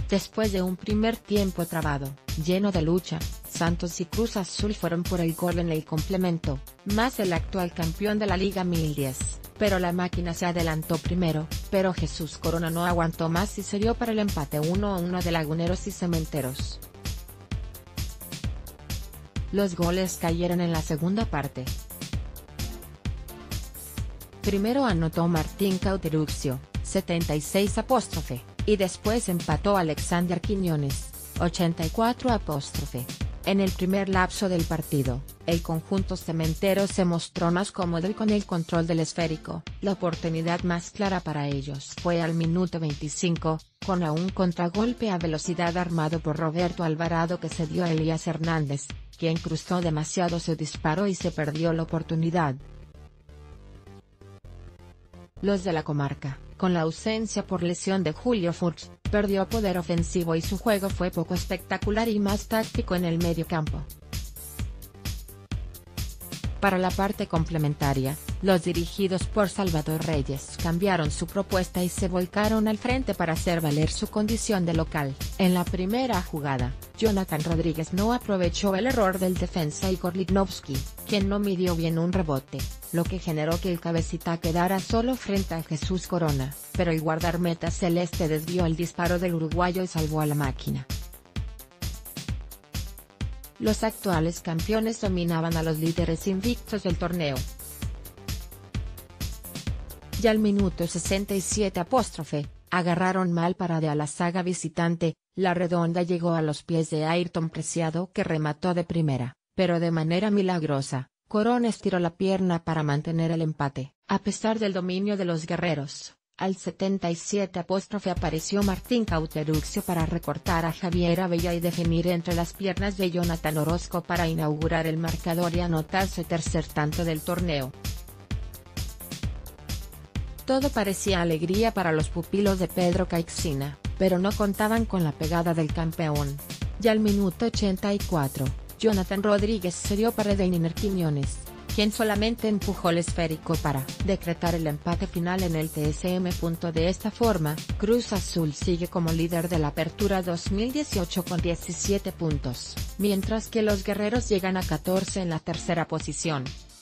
Después de un primer tiempo trabado, lleno de lucha, Santos y Cruz Azul fueron por el gol en el complemento, más el actual campeón de la Liga 1010, pero la máquina se adelantó primero, pero Jesús Corona no aguantó más y se dio para el empate 1-1 de Laguneros y Cementeros. Los goles cayeron en la segunda parte. Primero anotó Martín Cauteruccio, 76 y después empató Alexander Quiñones, 84 En el primer lapso del partido, el conjunto cementero se mostró más cómodo y con el control del esférico. La oportunidad más clara para ellos fue al minuto 25, con un contragolpe a velocidad armado por Roberto Alvarado que se dio a Elías Hernández, quien cruzó demasiado su disparo y se perdió la oportunidad. Los de la comarca, con la ausencia por lesión de Julio Furch, perdió poder ofensivo y su juego fue poco espectacular y más táctico en el mediocampo. Para la parte complementaria, los dirigidos por Salvador Reyes cambiaron su propuesta y se volcaron al frente para hacer valer su condición de local. En la primera jugada, Jonathan Rodríguez no aprovechó el error del defensa Igor Lichnowsky, quien no midió bien un rebote, lo que generó que el cabecita quedara solo frente a Jesús Corona, pero el guardameta celeste desvió el disparo del uruguayo y salvó a la máquina. Los actuales campeones dominaban a los líderes invictos del torneo. Ya al minuto 67 agarraron mal parada a la saga visitante, la redonda llegó a los pies de Ayrton Preciado que remató de primera, pero de manera milagrosa, Corona estiró la pierna para mantener el empate. A pesar del dominio de los guerreros, al 77 apareció Martín Cauteruccio para recortar a Javier Abella y definir entre las piernas de Jonathan Orozco para inaugurar el marcador y anotar su tercer tanto del torneo. Todo parecía alegría para los pupilos de Pedro Caixinha, pero no contaban con la pegada del campeón. Ya al minuto 84, Jonathan Rodríguez se dio para Deiner Quiñones, quien solamente empujó el esférico para decretar el empate final en el TSM. De esta forma, Cruz Azul sigue como líder de la Apertura 2018 con 17 puntos, mientras que los guerreros llegan a 14 en la tercera posición.